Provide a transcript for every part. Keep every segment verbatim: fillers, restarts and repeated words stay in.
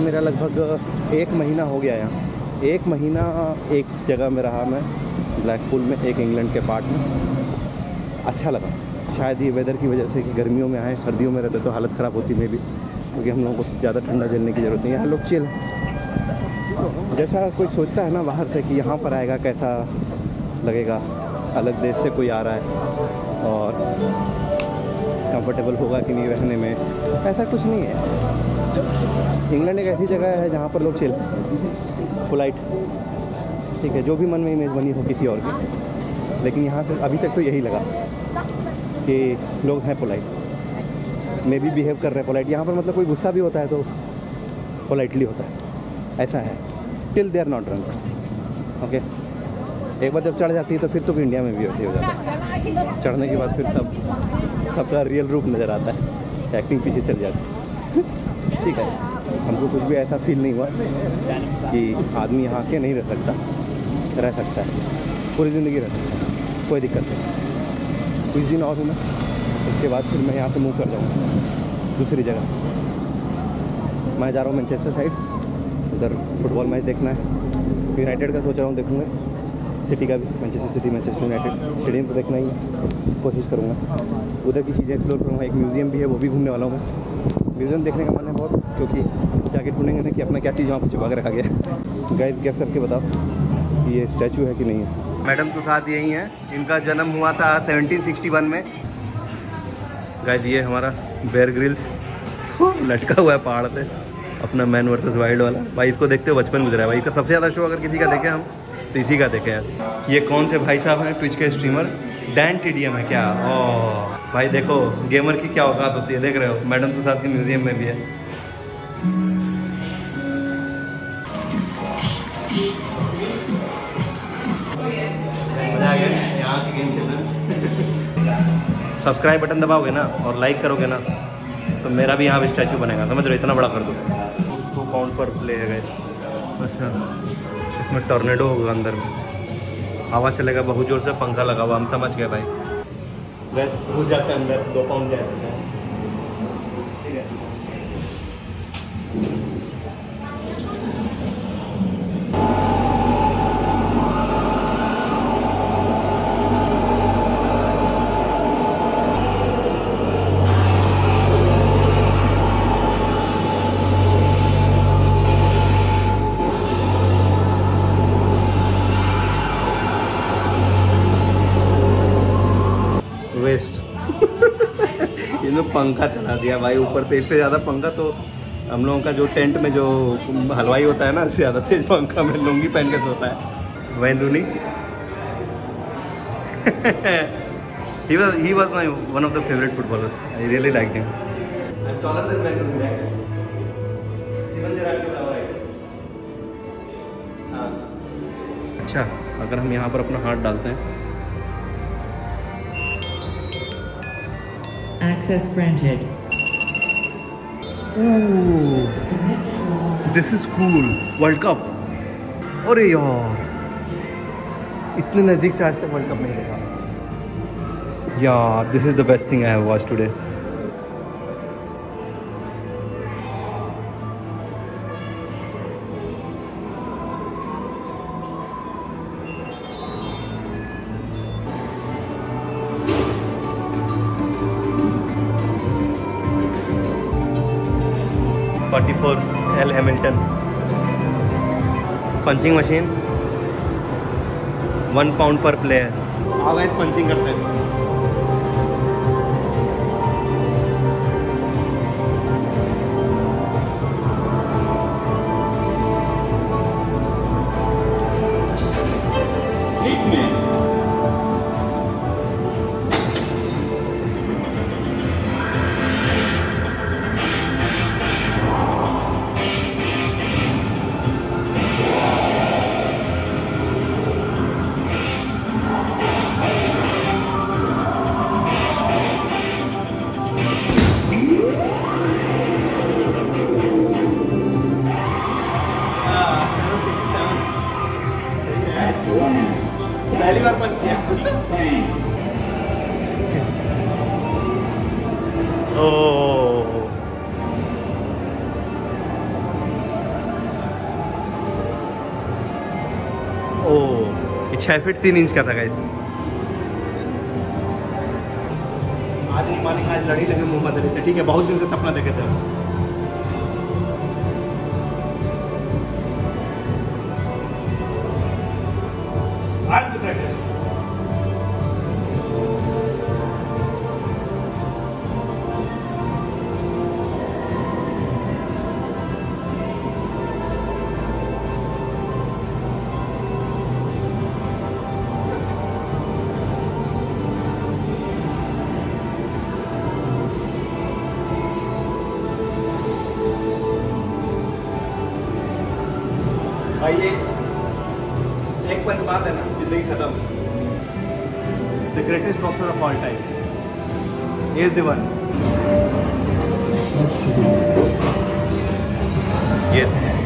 मेरा लगभग एक महीना हो गया यहाँ। एक महीना एक जगह में रहा मैं, ब्लैकपूल में, एक इंग्लैंड के पार्ट में। अच्छा लगा, शायद ये वेदर की वजह से कि गर्मियों में आए, सर्दियों में रहते तो हालत ख़राब होती मे भी, क्योंकि हम लोगों को ज़्यादा ठंडा झेलने की ज़रूरत नहीं है। यहाँ लोग चिल, जैसा कोई सोचता है ना बाहर से कि यहाँ पर आएगा कैसा लगेगा, अलग देश से कोई आ रहा है और कंफर्टेबल होगा कि नहीं रहने में, ऐसा कुछ नहीं है। इंग्लैंड एक ऐसी जगह है जहाँ पर लोग चिल, पोलाइट, ठीक है, जो भी मन में इमेज बनी हो किसी और की, लेकिन यहाँ से अभी तक तो यही लगा कि लोग हैं पोलाइट, मे भी बिहेव कर रहे हैं पोलाइट। यहाँ पर मतलब कोई गुस्सा भी होता है तो पोलाइटली होता है, ऐसा है, till they are not drunk. Okay, एक बार जब चढ़ जाती है तो फिर तो भी इंडिया में भी वैसे हो जाता है, चढ़ने के बाद फिर सब सबका रियल रूप नज़र आता है, एक्टिंग पीछे चल जाती है। ठीक है, हमको कुछ भी ऐसा फील नहीं हुआ कि आदमी यहाँ के नहीं रह सकता, रह सकता है, पूरी ज़िंदगी रह सकता है, कोई दिक्कत नहीं। कुछ दिन और हूँ मैं, उसके बाद फिर मैं यहाँ से मूव कर जाऊँगा दूसरी जगह। मैं जा रहा हूँ मैनचेस्टर साइड, उधर फुटबॉल मैच देखना है। यूनाइटेड का सोच रहा हूँ, देखूँगा सिटी का भी, Manchester City Manchester United stadium तो देखना ही है, कोशिश करूँगा। उधर की चीज़ें एक्सप्लोर करूँगा। एक म्यूज़ियम भी है, वो भी घूमने वाला हूँ मैं। म्यूज़ियम देखने का मन है बहुत, क्योंकि जाके ढूंढेंगे ना कि अपना क्या चीज़ वहाँ पर छुपा के रखा गया है। गाइस गैस करके बताओ कि ये स्टैचू है कि नहीं है। मैडम तो साथ यही हैं, इनका जन्म हुआ था सेवनटीन सिक्सटी वन में। गाइस ये हमारा बेयर ग्रिल्स लटका हुआ है पहाड़ पे, अपना मैन वर्सेस वाइल्ड वाला। भाई इसको देखते हो बचपन गुजरा है भाई, इसका सबसे ज़्यादा शो अगर किसी का देखें हम तो इसी का देखें यार। ये कौन से भाई साहब हैं, ट्विच के स्ट्रीमर, डैन टीडीएम है क्या? ओह भाई देखो गेमर की क्या औकात होती है, देख रहे हो। मैडम तो साथ के म्यूजियम में भी है। मजा आ गया यहाँ की गेम खेलना। सब्सक्राइब बटन दबाओगे ना और लाइक करोगे ना तो मेरा भी यहाँ पे स्टैचू बनेगा, समझ रहे हो, इतना बड़ा कर दो। टू पाउंड पर प्ले है गए। अच्छा, इसमें टॉर्नेडो होगा अंदर में, हवा चलेगा बहुत जोर से, पंखा लगा हुआ, हम समझ गए भाई। गैस घुस जाते हैं अंदर, दो पाउंड जाए, ठीक है। वेस्ट इसमें पंखा चला दिया भाई ऊपर से, इससे ज़्यादा पंखा तो हम लोगों का जो टेंट में जो हलवाई होता है ना, इससे ज़्यादा तेज पंखा में लुंगी पहन के सोता है। Wayne Rooney he was he was my one of the favorite footballers. I really liked him. I'm taller than Wayne Rooney, right? Steven Gerrard के बराबर है। हाँ। अच्छा, अगर हम यहाँ पर अपना हाथ डालते हैं, Access granted. Ooh, this is cool. World Cup. अरे यार, इतने नज़दीक से आज तक वर्ल्ड कप नहीं देखा यार। This is the best thing I have watched today. forty-four L Hamilton punching machine, one pound पर प्लेयर। आओ गाइस पंचिंग करते हैं। छः फीट तीन इंच का था गाइस। आज नहीं मानेंगे, आज लड़ी लगे मोहम्मद अली से, ठीक है, बहुत दिन से सपना देखे थे। भाई ये एक पंच मार देना, जिंदगी खत्म। The greatest boxer of all time is the one. ये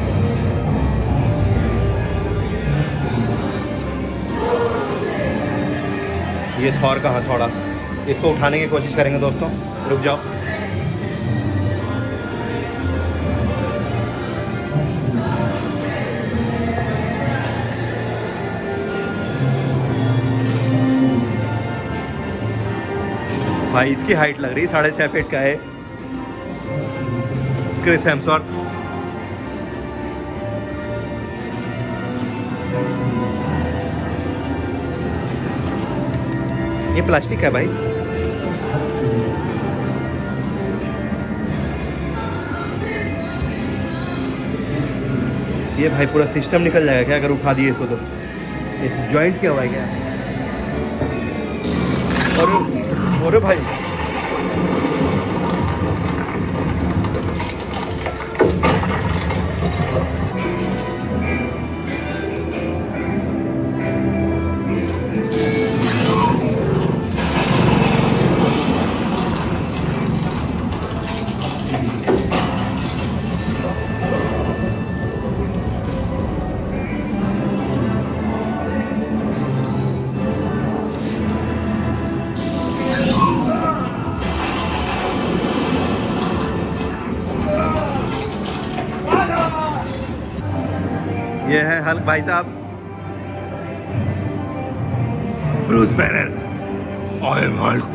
ये थॉर का हथौड़ा, इसको उठाने की कोशिश करेंगे दोस्तों, रुक जाओ। भाई इसकी हाइट लग रही साढ़े छः फीट का है। Chris Hemsworth. ये प्लास्टिक है भाई। ये भाई पूरा सिस्टम निकल जाएगा क्या अगर उठा दिए इसको तो? जॉइंट क्या हुआ है क्या? और और भाई ये है हल्क भाई साहब, Bruce Banner. I am Hulk.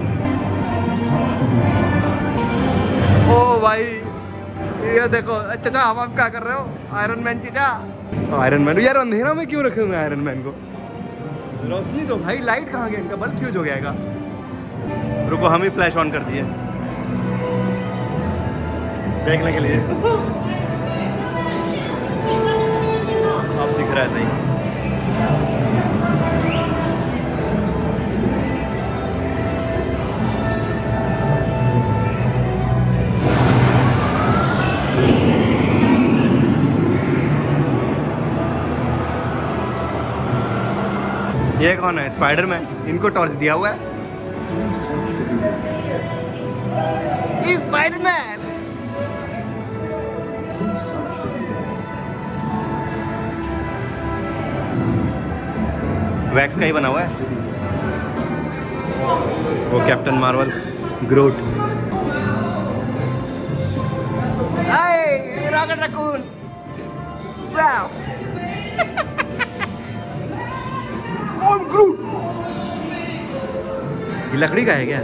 ओ भाई ये देखो चाचा, आप आप क्या कर रहे हो? आयरन मैन चीचा, आयरन मैन यार अंधेरा में क्यों रखे हुए हैं आयरन मैन को? रोशनी दो भाई, लाइट कहाँ गया इनका? बल्ब फ्यूज हो गया। रुको हम ही फ्लैश ऑन कर दिए देखने के लिए। अब दिख रहा है सही। ये कौन है? स्पाइडरमैन। इनको टॉर्च दिया हुआ है। स्पाइडरमैन। वैक्स का ही बना हुआ है। वो Captain Marvel, Groot, Rocket Raccoon. Wow Groot. ये लकड़ी का है क्या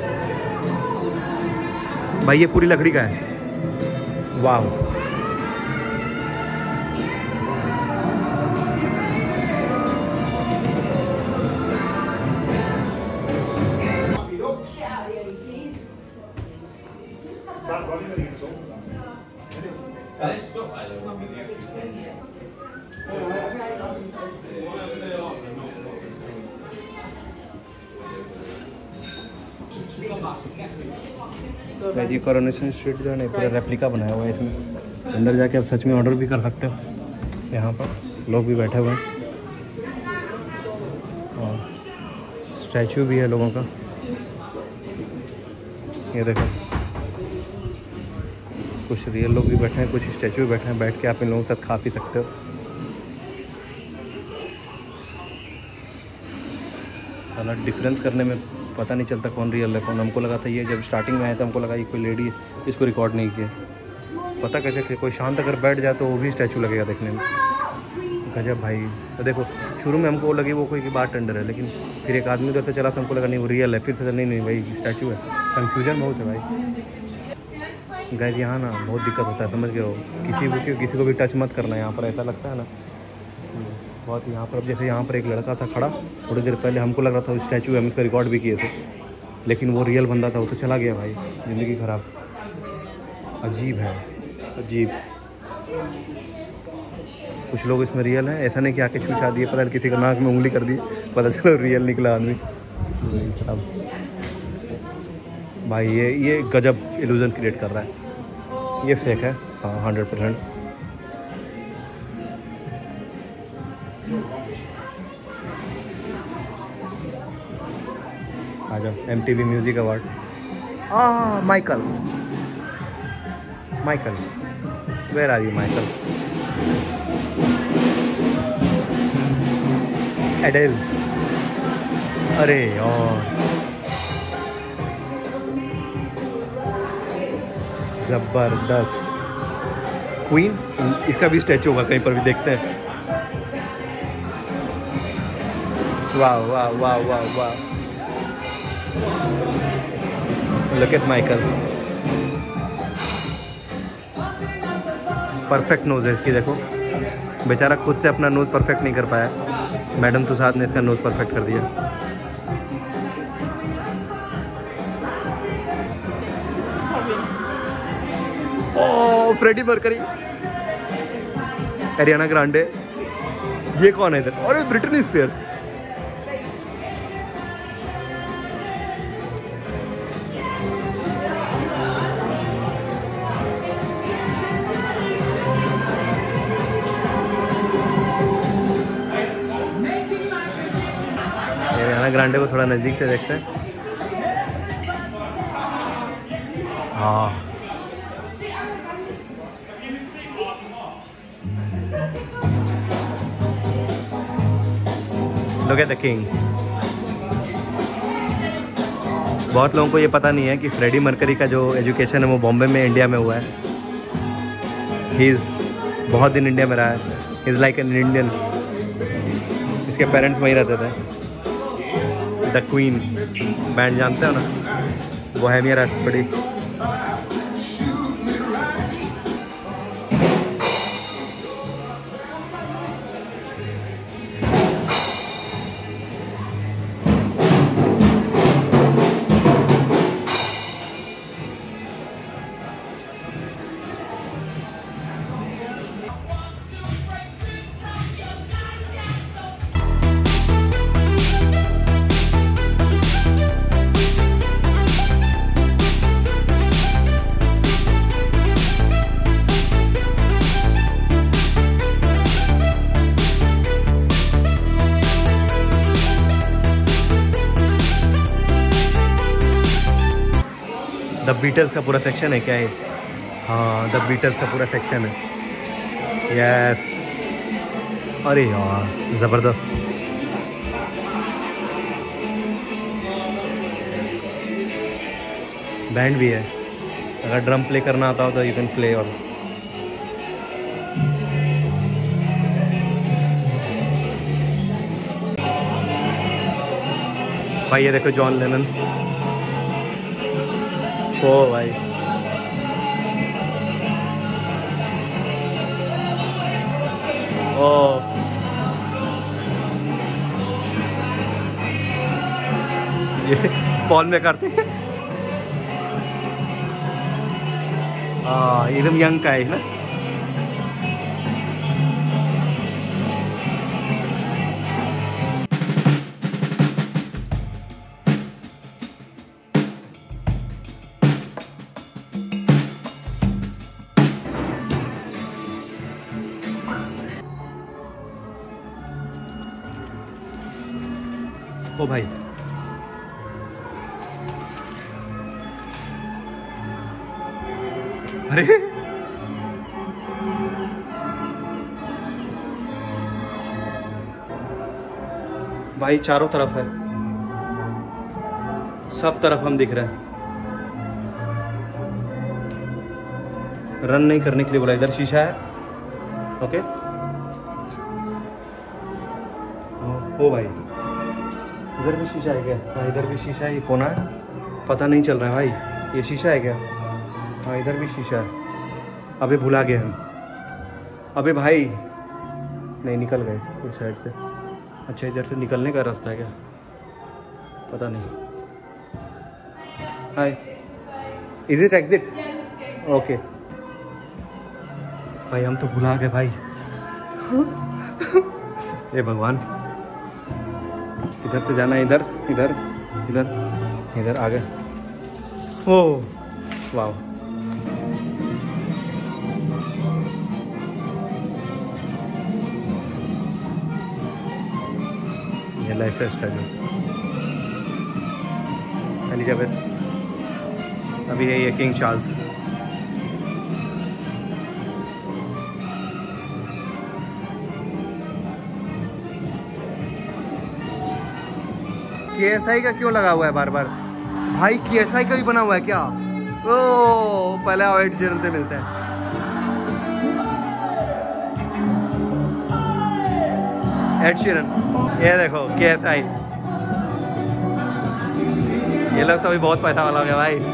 भाई? ये पूरी लकड़ी का है। वाह जी कोरोनेशन स्ट्रीट जो है ना पूरा रेप्लिका बनाया हुआ है। इसमें अंदर जाके आप सच में ऑर्डर भी कर सकते हो। यहाँ पर लोग भी बैठे हुए हैं और स्टैचू भी है लोगों का। ये देखो कुछ रियल लोग भी बैठे हैं, कुछ स्टैचू भी बैठे हैं। बैठ के आप इन लोगों के साथ खा पी सकते हो। हालांकि डिफरेंस करने में पता नहीं चलता कौन रियल है कौन। हमको लगा था ये, जब स्टार्टिंग में आया था हमको लगा ये कोई लेडी, इसको रिकॉर्ड नहीं किया। पता कैसे कि कोई शांत अगर बैठ जाए तो वो भी स्टैचू लगेगा देखने में। गजब भाई। तो देखो शुरू में हमको लगी वो कोई की बार टेंडर है, लेकिन फिर एक आदमी उधर से चला तो हमको लगा नहीं वो रियल है, फिर से नहीं नहीं भाई स्टैचू है। कंफ्यूजन बहुत है भाई। गाइस यहाँ ना बहुत दिक्कत होता है, समझ गए हो, किसी को किसी को भी टच मत करना यहाँ पर, ऐसा लगता है ना बहुत। यहाँ पर अब जैसे यहाँ पर एक लड़का था खड़ा थोड़ी देर पहले, हमको लग रहा था वो स्टैचू है, हम इसका रिकॉर्ड भी किए थे, लेकिन वो रियल बंदा था, वो तो चला गया भाई। ज़िंदगी ख़राब। अजीब है, अजीब। कुछ लोग इसमें रियल हैं, ऐसा नहीं कि आके छू दिए, पता नहीं किसी का नाक में उंगली कर दी, पता चलो रियल निकला आदमी। भाई ये ये गजब इल्यूजन क्रिएट कर रहा है, ये फेक है हाँ हंड्रेड परसेंट। आ जाओ M T V music award. आ Michael, Michael where are you Michael? Adele, अरे यार जबरदस्त। क्वीन, इसका भी स्टैचू होगा कहीं पर भी, देखते हैं। वाह वाह वाह वाह वाह, look at Michael. Perfect nose है इसकी, देखो बेचारा खुद से अपना नोज परफेक्ट नहीं कर पाया, मैडम तो साथ ने इसका नोज परफेक्ट कर दिया। ओ फ्रेडी मर्करी, एरियाना ग्रांडे, ये कौन है इधर? और ब्रिटनी स्पीयर्स। एरियाना ग्रांडे को थोड़ा नजदीक से देखते हैं। हाँ Look at the king। बहुत लोगों को ये पता नहीं है कि फ्रेडी मर्करी का जो एजुकेशन है वो बॉम्बे में, इंडिया में हुआ है। ही इज़ बहुत दिन इंडिया में रहा है, इज़ लाइक एन इंडियन। इसके पेरेंट्स वहीं रहते थे। द क्वीन बैंड जानते हो ना, बोहेमियन रैप्सोडी। द बीटल्स का पूरा सेक्शन है क्या ये? हाँ द बीटल्स का पूरा सेक्शन है। यस, अरे यार ज़बरदस्त। बैंड भी है, अगर ड्रम प्ले करना आता हो तो यू कैन प्ले। और भाई ये देखो जॉन लेनन। ओ भाई ओ ये पॉल मैकार्टनी हाँ एकदम यंग का है ना। ओ भाई अरे भाई चारों तरफ है, सब तरफ हम दिख रहे हैं। रन नहीं करने के लिए बोला, इधर शीशा है। ओके ओ भाई इधर भी शीशा है क्या? हाँ इधर भी शीशा है। ये कोना है, पता नहीं चल रहा है भाई। ये शीशा है क्या? हाँ इधर भी शीशा है। अबे भुला गए हम। अबे भाई नहीं, निकल गए इस साइड से। अच्छा इधर से निकलने का रास्ता है क्या? पता नहीं। Hi, is it exit? Okay भाई हम तो भुला गए भाई। ये भगवान, इधर से जाना है। इधर इधर इधर इधर आगे। ओह वाह, ये लाइफ स्टाइल है। एलिजाबेथ, अभी है ये King Charles. K S I का क्यों लगा हुआ है बार बार? भाई के एस आई का भी बना हुआ है क्या? ओ पहले आओ एड शेरन से मिलते हैं। एड शेरन, ये देखो के एस आई। ये लोग तो अभी बहुत पैसा वाला हो गया भाई।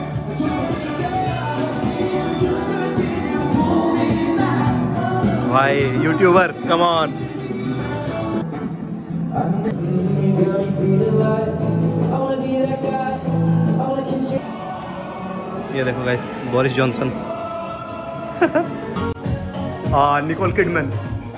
भाई यूट्यूबर, कम ऑन। ये देखो गाइस, बोरिस जॉनसन। आ Nicole Kidman.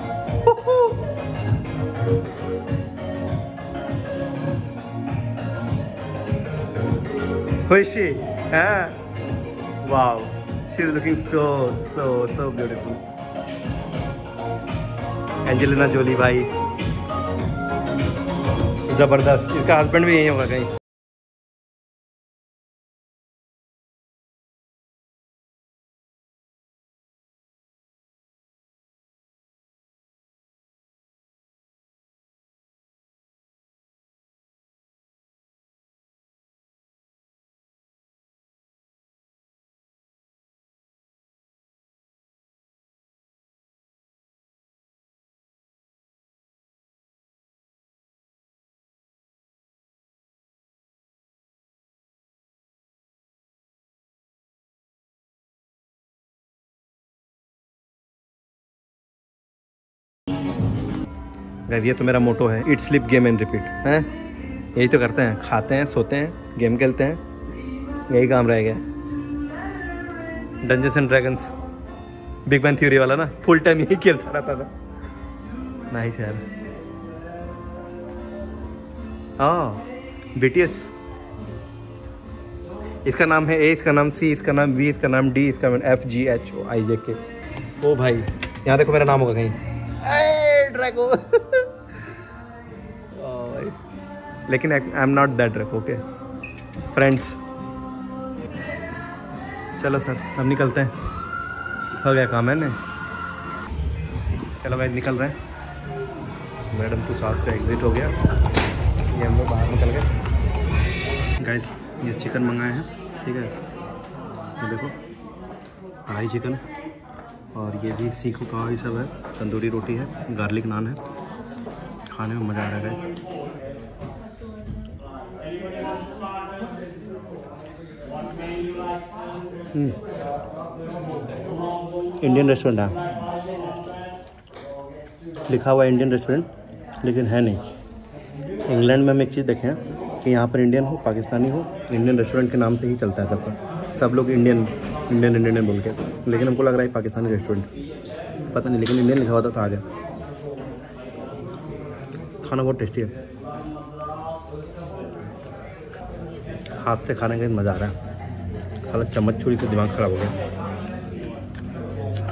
Who is she? Huh? Wow, she's looking so so so beautiful. Angelina Jolie भाई, जबरदस्त। इसका हस्बैंड भी यही होगा कहीं। गाइस ये तो मेरा मोटो है, eat sleep game and repeat है। यही तो करते हैं, खाते हैं, सोते हैं, गेम खेलते हैं, यही काम रह गया। Dungeons and Dragons, Big Bang Theory वाला ना, फुल टाइम यही खेलता रहता था। नाइस यार। हाँ बीटीएस, इसका नाम है ए, इसका नाम सी, इसका नाम वी, इसका नाम डी, इसका नाम एफ जी एच ओ आई जे के। ओ भाई यहाँ देखो मेरा नाम होगा कहीं, ड्रैगो। लेकिन I am not that Drago. Okay friends, चलो सर अब निकलते हैं, हो गया काम है ना। चलो भाई निकल रहे हैं। मैडम तो साथ से एग्जिट हो गया, ये हम लोग बाहर निकल गए। गाइस ये चिकन मंगाए हैं, ठीक है, ये देखो कढ़ाई चिकन, और ये भी सीखो का ही सब है, तंदूरी रोटी है, गार्लिक नान है, खाने में मज़ा आ रहा है गाइस। इंडियन रेस्टोरेंट है, लिखा हुआ है इंडियन रेस्टोरेंट, लेकिन है नहीं। इंग्लैंड में हम एक चीज़ देखें कि यहाँ पर इंडियन हो, पाकिस्तानी हो, इंडियन रेस्टोरेंट के नाम से ही चलता है सबका, सब लोग इंडियन इंडियन इंडियन बोल के, लेकिन हमको लग रहा है पाकिस्तानी रेस्टोरेंट, पता नहीं, लेकिन इंडियन लिखा हुआ था तो आ गया। खाना बहुत टेस्टी है, हाथ से खाने का मज़ा आ रहा है, हालांकि चम्मच छुरी से दिमाग ख़राब हो गया।